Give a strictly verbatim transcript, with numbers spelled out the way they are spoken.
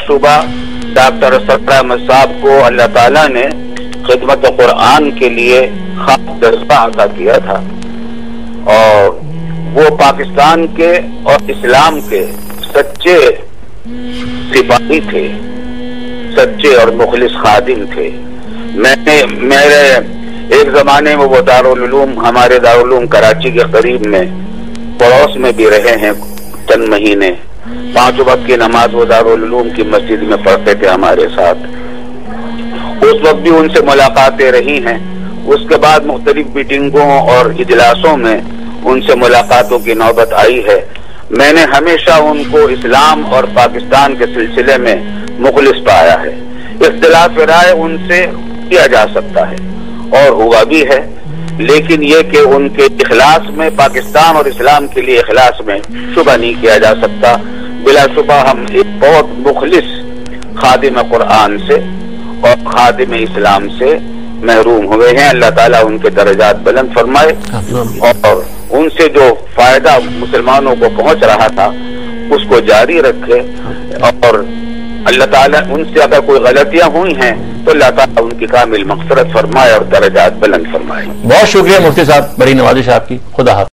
शुबा doctor Asghar Ahmad साहब को अल्लाह ताला ने खिदमत कुरान के लिए खास जज्बा अता किया था, और वो पाकिस्तान के और इस्लाम के सच्चे सिपाही थे, सच्चे और मुखलिस खादिम थे। मैंने मेरे एक जमाने में वो दारुल उलूम, हमारे दारुल उलूम कराची के करीब में पड़ोस में भी रहे हैं चंद महीने। पांच वक्त की नमाज वो दारुल उलूम की मस्जिद में पढ़ते थे हमारे साथ। उस वक्त भी उनसे मुलाकातें रही हैं। उसके बाद मुख्तलिफ मीटिंगों और इजलासों में उनसे मुलाकातों की नौबत आई है। मैंने हमेशा उनको इस्लाम और पाकिस्तान के सिलसिले में मुखलिस पाया है। इख्तिलाफ राय उनसे किया जा सकता है और हुआ भी है, लेकिन ये कि उनके इखलास में, पाकिस्तान और इस्लाम के लिए इखलास में शुबा नहीं किया जा सकता। बिलाशुबा हम एक बहुत मुखलिस खादिम कुरान से और खादिम इस्लाम से महरूम हुए हैं। अल्लाह ताला उनके दर्जात बुलंद फरमाए और उनसे जो फायदा मुसलमानों को पहुंच रहा था उसको जारी रखे, और अल्लाह ताला उनसे अगर कोई गलतियां हुई हैं तो अल्लाह ताला उनकी कामिल मग़फ़िरत फरमाए और दर्जात बुलंद फरमाए। बहुत शुक्रिया मुफ्ती साहब, बड़ी नवाजिश आपकी। खुदा हाफ़िज़।